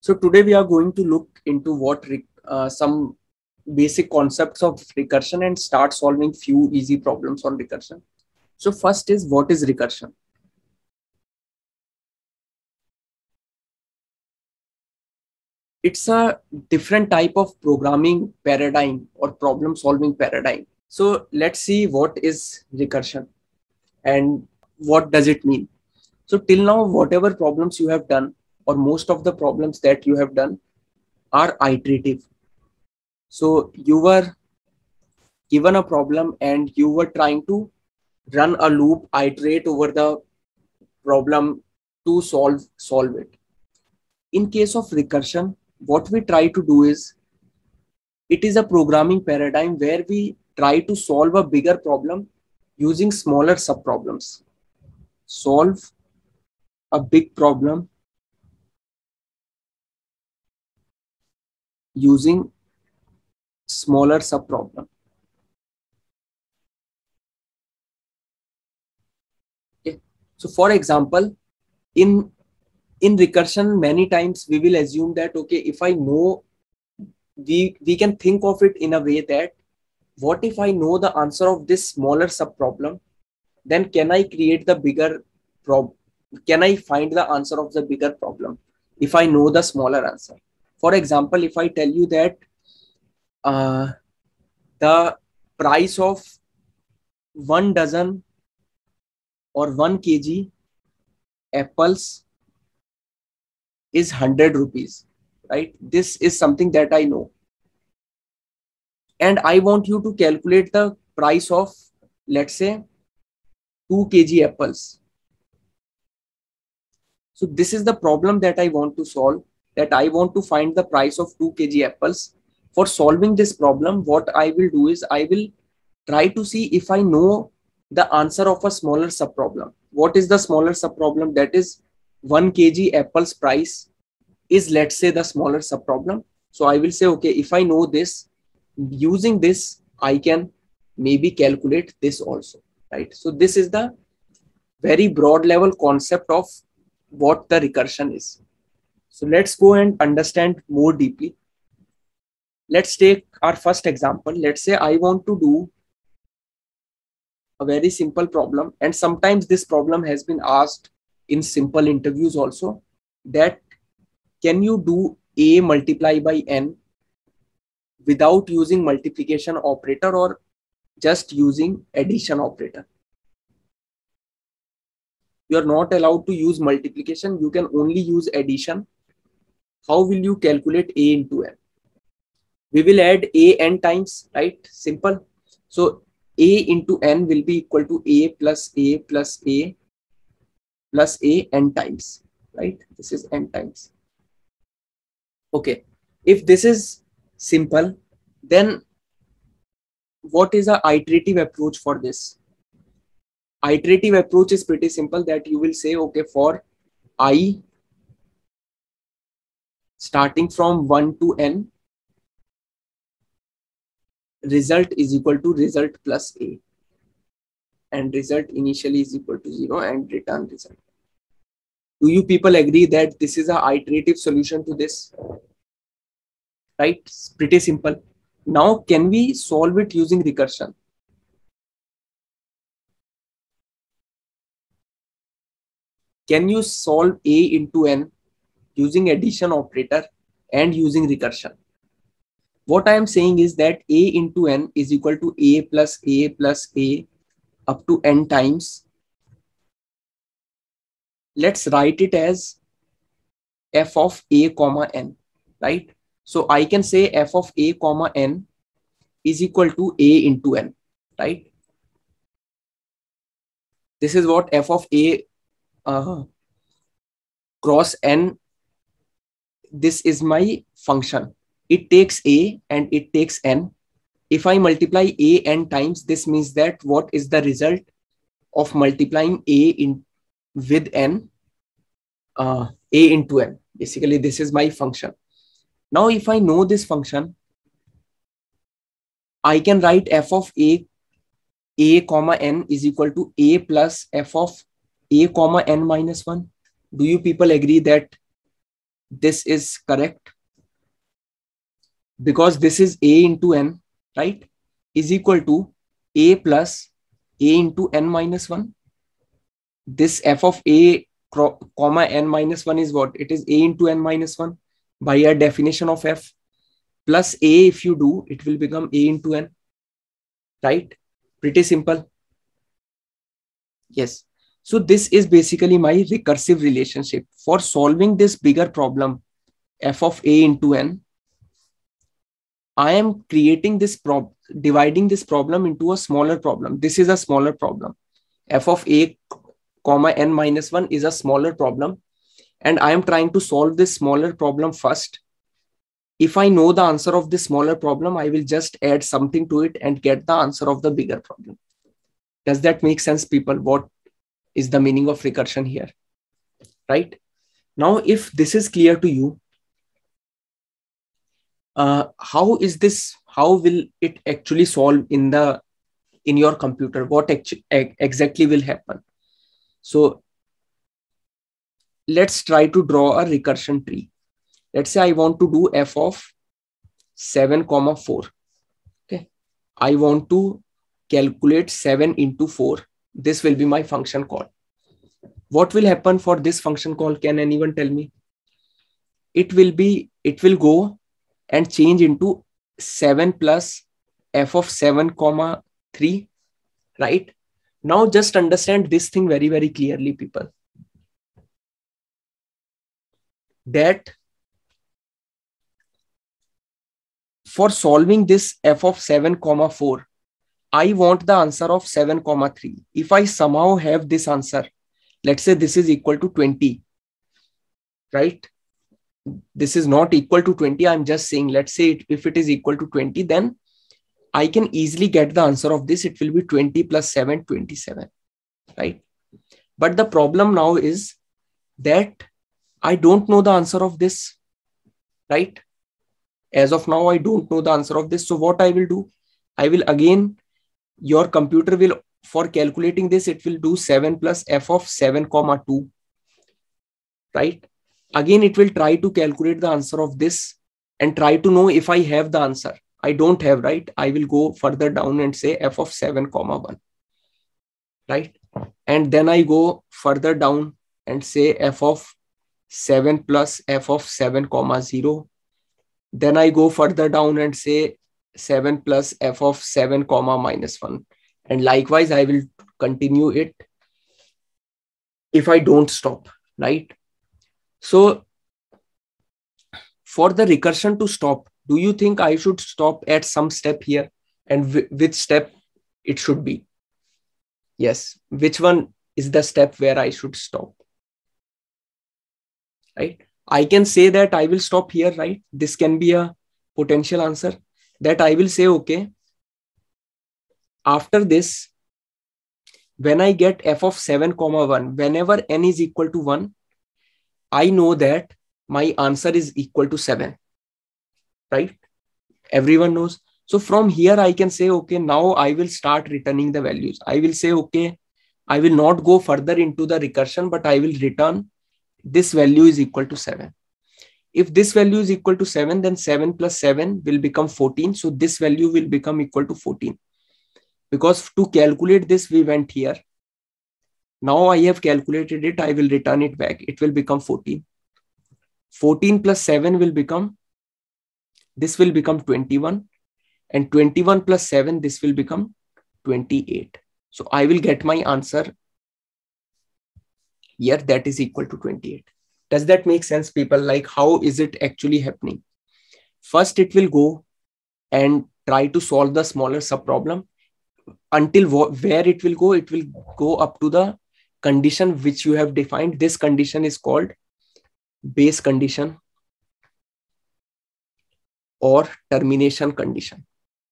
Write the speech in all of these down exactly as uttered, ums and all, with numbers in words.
So today we are going to look into what uh, some basic concepts of recursion and start solving few easy problems on recursion. So first is, what is recursion? It's a different type of programming paradigm or problem solving paradigm. So let's see what is recursion and what does it mean. So till now, whatever problems you have done, or most of the problems that you have done, are iterative. So you were given a problem and you were trying to run a loop, iterate over the problem to solve solve it. In case of recursion, what we try to do is, it is a programming paradigm where we try to solve a bigger problem using smaller subproblems. Solve a big problem using smaller subproblem. Okay. So for example, in in recursion, many times we will assume that, okay, if I know, we we can think of it in a way that, what if I know the answer of this smaller subproblem, then can I create the bigger problem? Can I find the answer of the bigger problem if I know the smaller answer? For example, if I tell you that uh, the price of one dozen or one kg apples is one hundred rupees, right? This is something that I know. And I want you to calculate the price of, let's say, two kg apples. So this is the problem that I want to solve, that I want to find the price of two kg apples. For solving this problem, what I will do is, I will try to see if I know the answer of a smaller subproblem. What is the smaller subproblem? That is, one kg apples price is, let's say, the smaller subproblem. So I will say, okay, if I know this, using this, I can maybe calculate this also, right? So this is the very broad level concept of what the recursion is. So let's go and understand more deeply. Let's take our first example. Let's say I want to do a very simple problem, and sometimes this problem has been asked in simple interviews also, that can you do a multiply by n without using multiplication operator or just using addition operator? You are not allowed to use multiplication, you can only use addition. How will you calculate a into n? We will add a n times, right? Simple. So a into n will be equal to a plus a plus a plus a n times, right? This is n times. Okay. If this is simple, then what is a iterative approach for this? Iterative approach is pretty simple, that you will say, okay, for I starting from one to n, result is equal to result plus a, and result initially is equal to zero, and return result. Do you people agree that this is a iterative solution to this? Right? It's pretty simple. Now, can we solve it using recursion? Can you solve a into n using addition operator and using recursion? What I am saying is that a into n is equal to a plus a plus a up to n times. Let's write it as f of a comma n, right? So I can say f of a comma n is equal to a into n, right? This is what f of a uh, cross n, this is my function. It takes a and it takes n. If I multiply a n times, this means that what is the result of multiplying a in with n? Uh, a into n. Basically, this is my function. Now, if I know this function, I can write f of a a comma n is equal to a plus f of a comma n minus one. Do you people agree that this is correct, because this is a into n, right, is equal to a plus a into n minus one. This f of a comma n minus one is what? It is a into n minus one by a definition of f, plus a, if you do, it will become a into n, right? Pretty simple. Yes. So this is basically my recursive relationship. For solving this bigger problem, f of a into n, I am creating this problem, dividing this problem into a smaller problem. This is a smaller problem. F of a comma n minus one is a smaller problem. And I am trying to solve this smaller problem first. If I know the answer of this smaller problem, I will just add something to it and get the answer of the bigger problem. Does that make sense, people? What is the meaning of recursion here? Right? Now, if this is clear to you, uh, how is this, how will it actually solve in the, in your computer? What actually exactly will happen? So let's try to draw a recursion tree. Let's say I want to do f of seven comma four. Okay. I want to calculate seven into four. This will be my function call. What will happen for this function call? Can anyone tell me? It will be, it will go and change into seven plus f of seven comma three, right? Now just understand this thing very, very clearly, people. That for solving this f of seven comma four, I want the answer of seven comma three. If I somehow have this answer, let's say this is equal to twenty, right? This is not equal to twenty. I'm just saying, let's say it, if it is equal to twenty, then I can easily get the answer of this. It will be twenty plus seven, twenty-seven, right? But the problem now is that I don't know the answer of this, right? As of now, I don't know the answer of this. So what I will do, I will again, your computer will, for calculating this, it will do seven plus f of seven comma two, right? Again, it will try to calculate the answer of this and try to know if I have the answer. I don't have, right? I will go further down and say f of seven comma one, right? And then I go further down and say f of seven plus f of seven comma zero. Then I go further down and say seven plus f of seven comma minus one. And likewise, I will continue it if I don't stop, right? So for the recursion to stop, do you think I should stop at some step here? And which step it should be? Yes. Which one is the step where I should stop? Right? I can say that I will stop here, right? This can be a potential answer that I will say, okay, after this, when I get f of seven comma one, whenever n is equal to one, I know that my answer is equal to seven, right? Everyone knows. So from here, I can say, okay, now I will start returning the values. I will say, okay, I will not go further into the recursion, but I will return this value is equal to seven. If this value is equal to seven, then seven plus seven will become fourteen. So this value will become equal to fourteen. Because to calculate this, we went here. Now I have calculated it. I will return it back. It will become fourteen. fourteen plus seven will become, this will become twenty-one. And twenty-one plus seven, this will become twenty-eight. So I will get my answer here, that is equal to twenty-eight. Does that make sense, people? Like, how is it actually happening? First, it will go and try to solve the smaller subproblem. Until where it will go, it will go up to the condition which you have defined. This condition is called base condition or termination condition.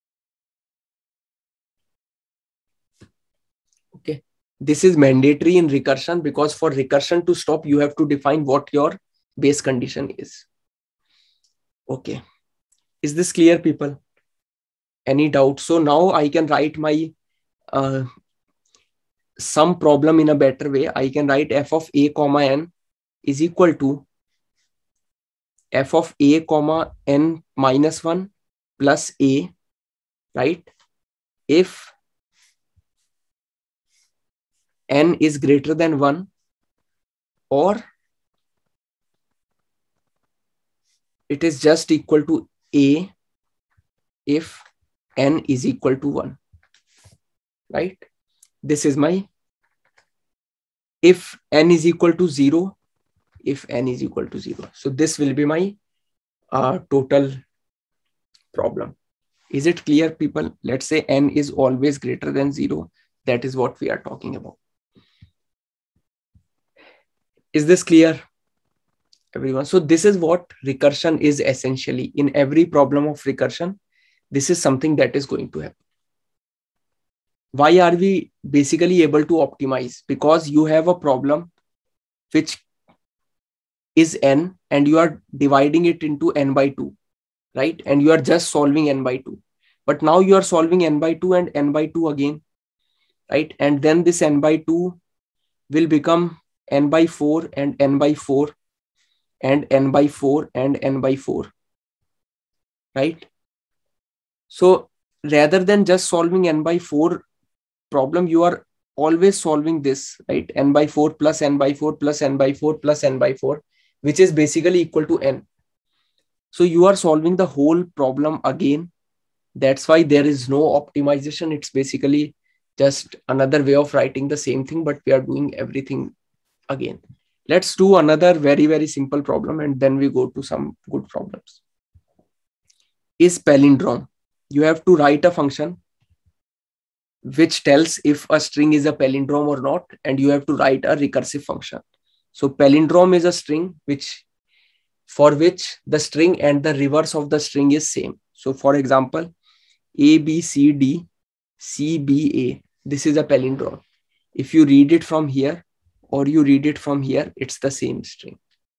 Okay. This is mandatory in recursion, because for recursion to stop, you have to define what your base condition is. Okay. Is this clear, people? Any doubt? So now I can write my uh, some problem in a better way. I can write f of a comma n is equal to f of a comma n minus one plus a, right? If n is greater than one, or it is just equal to a if n is equal to one, right? This is my, if n is equal to zero, if n is equal to zero. So this will be my uh, total problem. Is it clear, people? Let's say n is always greater than zero. That is what we are talking about. Is this clear, everyone? So this is what recursion is essentially. In every problem of recursion, this is something that is going to happen. Why are we basically able to optimize? Because you have a problem which is n and you are dividing it into n by two, right? And you are just solving n by two. But now you are solving n by two and n by two again, right? And then this n by two will become n by four and n by four and n by four and n by four, right? So rather than just solving n by four problem, you are always solving this, right? N by four plus n by four plus n by four plus n by four, which is basically equal to n. So you are solving the whole problem again. That's why there is no optimization. It's basically just another way of writing the same thing, but we are doing everything again. Let's do another very, very simple problem and then we go to some good problems. Is palindrome. You have to write a function which tells if a string is a palindrome or not, and you have to write a recursive function. So palindrome is a string which for which the string and the reverse of the string is same. So for example, A, B, C, D, C, B, A. This is a palindrome. If you read it from here or you read it from here, it's the same string.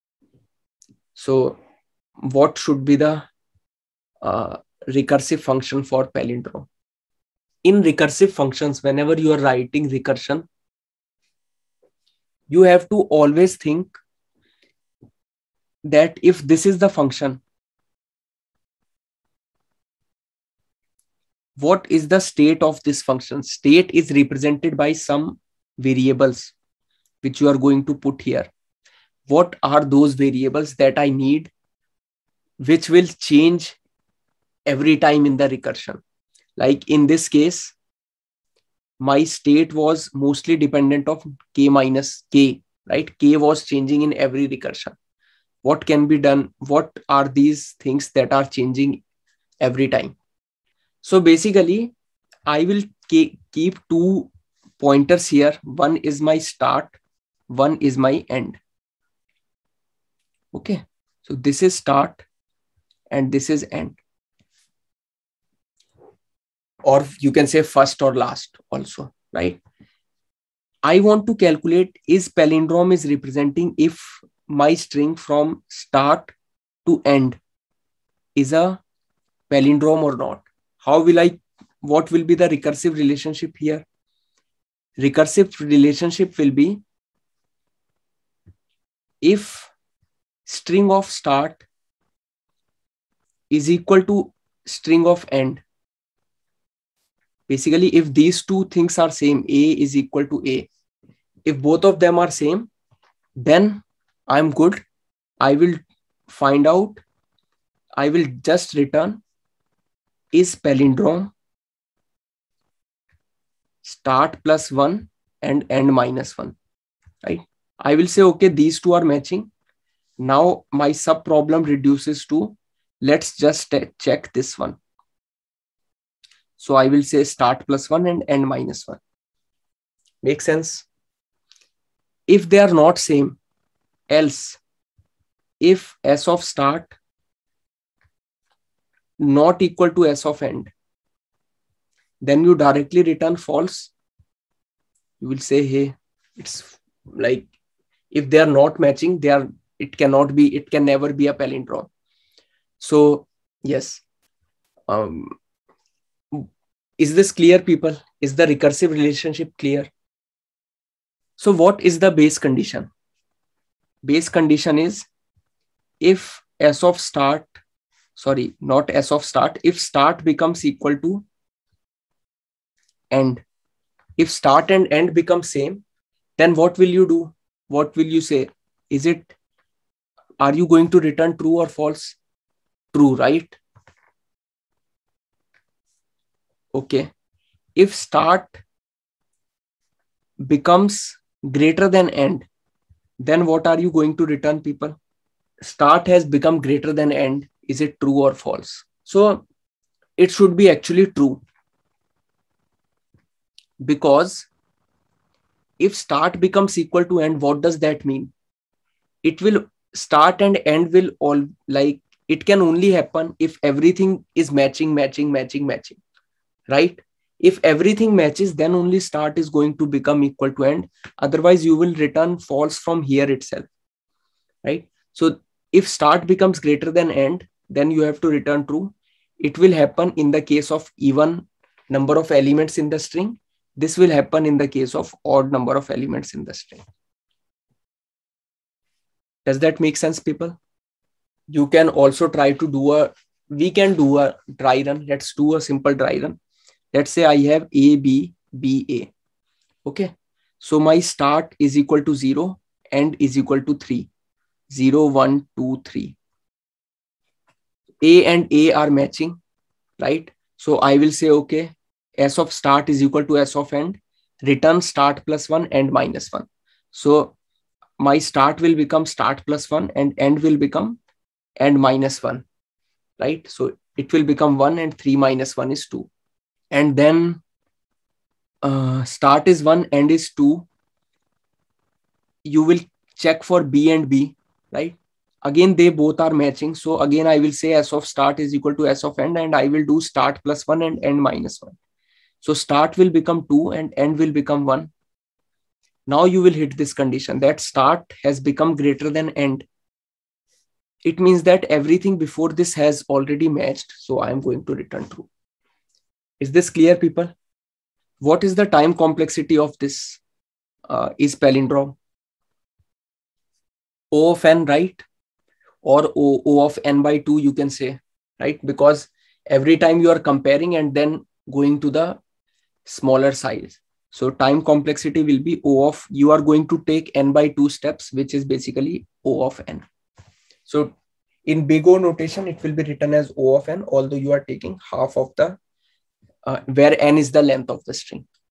So what should be the uh, recursive function for palindrome? In recursive functions, whenever you are writing recursion, you have to always think that if this is the function, what is the state of this function? State is represented by some variables which you are going to put here. What are those variables that I need, which will change every time in the recursion? Like in this case, my state was mostly dependent of k minus k, right? K was changing in every recursion. What can be done? What are these things that are changing every time? So basically, I will keep two pointers here. One is my start, one is my end. Okay, so this is start and this is end. Or you can say first or last also, right? I want to calculate is palindrome is representing if my string from start to end is a palindrome or not. How will I, what will be the recursive relationship here? Recursive relationship will be if string of start is equal to string of end. Basically, if these two things are same, A is equal to A, if both of them are same, then I'm good. I will find out, I will just return is palindrome start plus one and end minus one, right? I will say, okay, these two are matching. Now my sub problem reduces to, let's just check this one. So I will say start plus one and end minus one. Make sense? If they are not same, else if s of start not equal to s of end, then you directly return false. You will say, hey, it's like if they are not matching, they are, it cannot be, it can never be a palindrome. So yes. Um, is this clear, people? Is the recursive relationship clear? So what is the base condition? Base condition is if s of start, sorry, not s of start, if start becomes equal to end, if start and end become same, then what will you do? What will you say? Is it, are you going to return true or false? True, right? Okay. If start becomes greater than end, then what are you going to return, people? Start has become greater than end. Is it true or false? So it should be actually true, because if start becomes equal to end, what does that mean? It will, start and end will all, like, it can only happen if everything is matching, matching, matching, matching, right? If everything matches, then only start is going to become equal to end. Otherwise, you will return false from here itself, right? So if start becomes greater than end, then you have to return true. It will happen in the case of even number of elements in the string. This will happen in the case of odd number of elements in the string. Does that make sense, people? You can also try to do a, we can do a dry run. Let's do a simple dry run. Let's say I have A, B, B, A. Okay. So my start is equal to zero, end is equal to three. zero, one, two, three. A and A are matching, right? So I will say, okay, S of start is equal to S of end. Return start plus one, end minus one. So my start will become start plus one and end will become end minus one, right? So it will become one and three minus one is two. And then uh, start is one, end is two. You will check for B and B, right? Again, they both are matching. So again, I will say S of start is equal to S of end, and I will do start plus one and end minus one. So start will become two and end will become one. Now you will hit this condition that start has become greater than end. It means that everything before this has already matched. So I am going to return true. Is this clear, people? What is the time complexity of this uh, is palindrome? O of n, right? Or O, O of n by two, you can say, right? Because every time you are comparing and then going to the smaller size. So time complexity will be O of, you are going to take n by two steps, which is basically O of n. So in big O notation, it will be written as O of n, although you are taking half of the, uh, where n is the length of the string.